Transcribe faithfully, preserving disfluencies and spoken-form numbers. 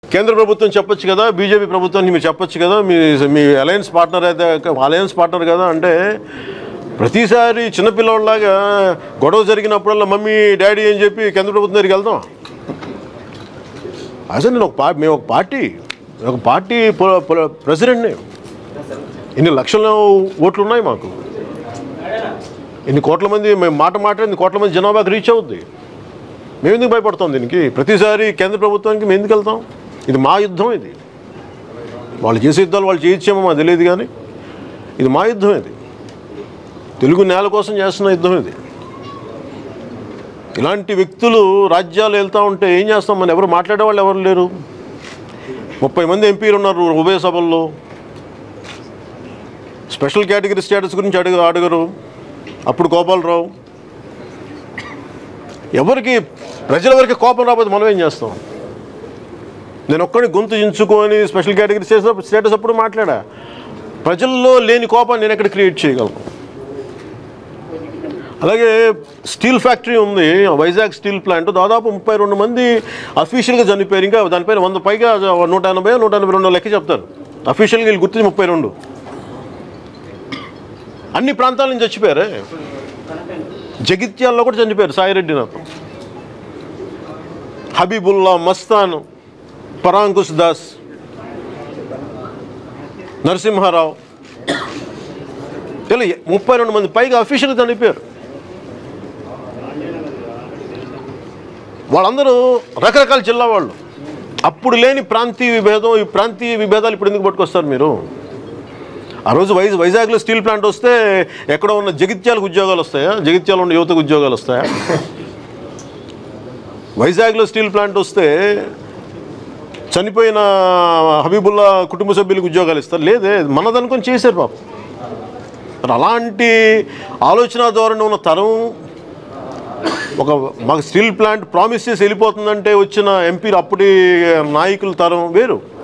కేంద్ర ప్రభుత్వం చెప్పొచ్చు కదా, బీజేపీ ప్రభుత్వానికి మీరు చెప్పొచ్చు కదా, మీ మీ అలయన్స్ పార్ట్నర్ అయితే అలయన్స్ పార్ట్నర్ కదా అంటే ప్రతిసారి చిన్నపిల్లవాళ్ళలాగా గొడవ జరిగినప్పుడల్లా మమ్మీ డాడీ అని చెప్పి కేంద్ర ప్రభుత్వం దగ్గరికి వెళ్దాం. అసలు నేను ఒక పా మేము ఒక పార్టీ ఒక పార్టీ ప్రెసిడెంట్ని. ఇన్ని లక్షల ఓట్లు ఉన్నాయి మాకు, ఇన్ని కోట్ల మంది మేము మాట మాట ఇన్ని కోట్ల మంది జనాభాకి రీచ్ అవుద్ది. మేము ఎందుకు భయపడతాం దీనికి? ప్రతిసారి కేంద్ర ప్రభుత్వానికి మేము ఎందుకు వెళ్తాం? ఇది మా యుద్ధం. ఇది వాళ్ళు చేసే యుద్ధాలు వాళ్ళు చేయొచ్చేమో మాకు తెలియదు, కానీ ఇది మా యుద్ధం. ఇది తెలుగు నేల కోసం చేస్తున్న యుద్ధం. ఇది ఇలాంటి వ్యక్తులు రాజ్యాలు వెళ్తూ ఉంటే ఏం చేస్తాం? మన ఎవరు మాట్లాడే వాళ్ళు ఎవరు లేరు. ముప్పై మంది ఎంపీలు ఉన్నారు ఉభయ సభల్లో. స్పెషల్ కేటగిరీ స్టేటస్ గురించి అడుగు అడగరు. అప్పుడు కోపాలరావు ఎవరికి ప్రజల వరకు కోపం రాకపోతే మనం ఏం చేస్తాం? నేను ఒక్కడిని గొంతు చించుకొని స్పెషల్ కేటగిరీ స్టేటస్ అప్పుడు మాట్లాడా. ప్రజల్లో లేని కోపాన్ని నేను ఎక్కడ క్రియేట్ చేయగలను? అలాగే స్టీల్ ఫ్యాక్టరీ ఉంది, వైజాగ్ స్టీల్ ప్లాంట్. దాదాపు ముప్పై రెండు మంది అఫీషియల్గా చనిపోయారు. ఇంకా దానిపైన వంద పైగా నూట ఎనభై నూట ఎనభై రెండు లెక్క చెప్తారు. అఫీషియల్గా వీళ్ళు గుర్తించి ముప్పై రెండు అన్ని ప్రాంతాల నుంచి చచ్చిపోయారే. జగిత్యాల్లో కూడా చనిపోయారు సాయిరెడ్డి నాతో, హబీబుల్లా, మస్తాన్, పరాంకుశ్ దాస్, నరసింహారావు, ఇలా ముప్పై రెండు మంది పైగా అఫీషియల్గా చనిపోయారు. వాళ్ళందరూ రకరకాల జిల్లా వాళ్ళు. అప్పుడు లేని ప్రాంతీయ విభేదం, ఈ ప్రాంతీయ విభేదాలు ఇప్పుడు ఎందుకు పట్టుకొస్తారు మీరు? ఆ రోజు వైజ వైజాగ్లో స్టీల్ ప్లాంట్ వస్తే ఎక్కడో ఉన్న జగిత్యాలకు ఉద్యోగాలు వస్తాయా? జగిత్యాల ఉన్న యువతకు ఉద్యోగాలు వస్తాయా? వైజాగ్లో స్టీల్ ప్లాంట్ వస్తే చనిపోయిన హబీబుల్లా కుటుంబ సభ్యులకు ఉద్యోగాలు ఇస్తారు? లేదే, మనదనుకొని చేశారు పాపం. మరి అలాంటి ఆలోచన ధోరణి ఉన్న తరం, ఒక మాకు స్టీల్ ప్లాంట్ ప్రామిస్ చేసి వెళ్ళిపోతుందంటే వచ్చిన ఎంపీలు అప్పటి నాయకుల తరం వేరు.